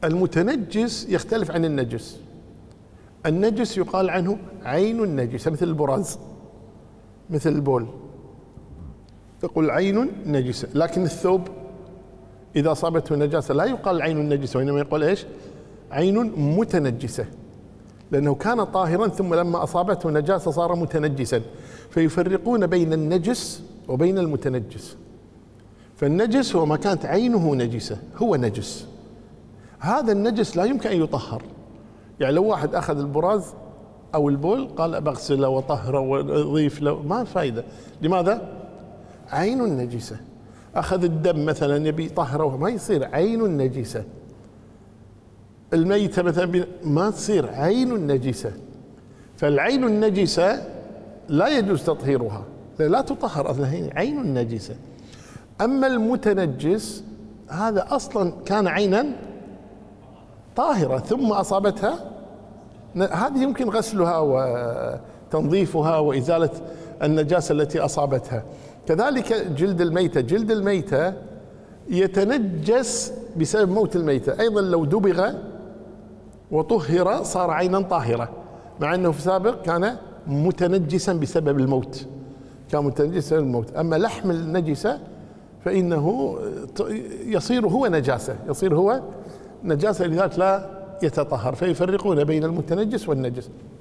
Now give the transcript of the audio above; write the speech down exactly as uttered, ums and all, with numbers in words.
المتنجس يختلف عن النجس. النجس يقال عنه عين النجسة، مثل البراز، مثل البول، تقول عين نجسة. لكن الثوب إذا أصابته نجاسة لا يقال عين النجسة، وإنما يقول إيش؟ عين متنجسة، لأنه كان طاهرا ثم لما أصابته نجاسة صار متنجسا. فيفرقون بين النجس وبين المتنجس. فالنجس هو ما كانت عينه نجسة، هو نجس. هذا النجس لا يمكن أن يطهر. يعني لو واحد أخذ البراز أو البول قال بغسله وطهره وأضيف له، ما فايدة. لماذا؟ عين النجسة. أخذ الدم مثلا يبي يطهره، ما يصير عين النجسة. الميتة مثلا ما تصير عين النجسة. فالعين النجسة لا يجوز تطهيرها، لا تطهر أصلا، هي عين النجسة. أما المتنجس هذا أصلا كان عينا طاهرة ثم أصابتها، هذه يمكن غسلها وتنظيفها وإزالة النجاسة التي أصابتها. كذلك جلد الميتة، جلد الميتة يتنجس بسبب موت الميتة أيضا. لو دبغ وطهر صار عينا طاهرة، مع أنه في السابق كان متنجسا بسبب الموت، كان متنجسا بسبب الموت. أما لحم النجسة فإنه يصير هو نجاسة، يصير هو نجاسة، لذلك لا يتطهر. فيفرقون بين المتنجس والنجس.